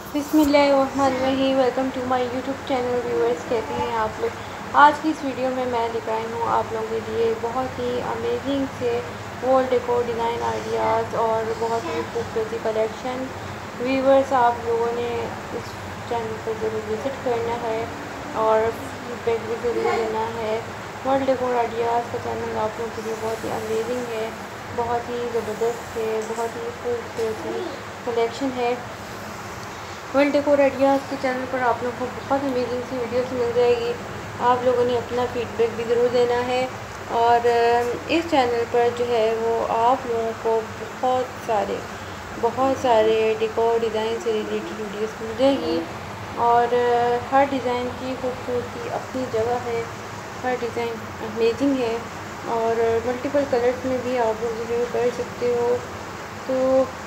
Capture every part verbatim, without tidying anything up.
बिस्मिल्लाहिर्रहमानिर्रहीम। Welcome to my YouTube channel. Viewers, कैसे हैं आप लोग। आज की इस वीडियो में मैं लेकर आई हूँ आप लोगों के लिए बहुत ही अमेजिंग से वॉल डेकोर डिज़ाइन आइडियाज़ और बहुत ही खूबसूरती कलेक्शन। व्यूअर्स, आप लोगों ने इस चैनल पर ज़रूर विज़िट करना है और फीडबैक भी ज़रूर देना है। वॉल डेकोर आइडियाज़ का चैनल आप लोगों के लिए बहुत ही अमेजिंग है, बहुत ही ज़बरदस्त है, बहुत ही खूबसूरती कलेक्शन है। वर्ल्ड डेकोर आइडियाज़ के चैनल पर आप लोगों को बहुत अमेजिंग सी वीडियोस मिल जाएगी। आप लोगों ने अपना फीडबैक भी ज़रूर देना है और इस चैनल पर जो है वो आप लोगों को बहुत सारे बहुत सारे डेकोर डिज़ाइन से रिलेटेड वीडियोस मिल जाएगी और हर डिज़ाइन की खूबसूरती अपनी जगह है, हर डिज़ाइन अमेजिंग है और मल्टीपल कलर्स में भी आप लोग जो कर सकते हो। तो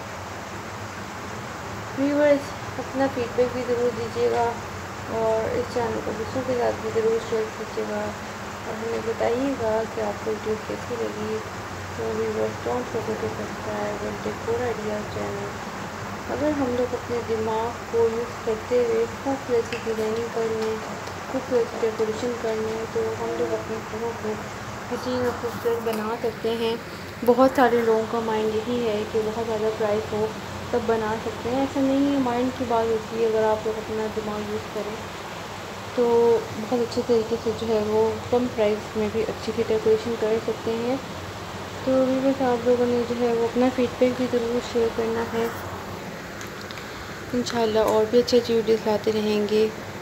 व्यूअर्स, अपना फीडबैक भी ज़रूर दीजिएगा और इस चैनल को दूसरों के साथ भी ज़रूर शेयर कीजिएगा और हमें बताइएगा कि आपको वीडियो कैसी लगी। तो viewers, don't forget to subscribe and decor ideas channel. अगर हम लोग अपने दिमाग को यूज़ करते हुए खूबसूरत डिज़ाइनिंग कर लें, खूबसूरत डेकोरेशन कर लें, तो हम लोग अपने घरों को हसीन और खूबसूरत बना सकते हैं। बहुत सारे लोगों का माइंड यही है कि बहुत ज़्यादा प्राइस हो तब बना सकते हैं। ऐसा नहीं है, माइंड की बात होती है। अगर आप लोग अपना दिमाग यूज़ करें तो बहुत अच्छे तरीके से जो है वो कम प्राइस में भी अच्छी सी डेकोरेशन कर सकते हैं। तो व्यूअर्स, आप लोगों ने जो है वो अपना फीडबैक भी ज़रूर शेयर करना है। इंशाल्लाह और भी अच्छी अच्छी वीडियोस लाते रहेंगे।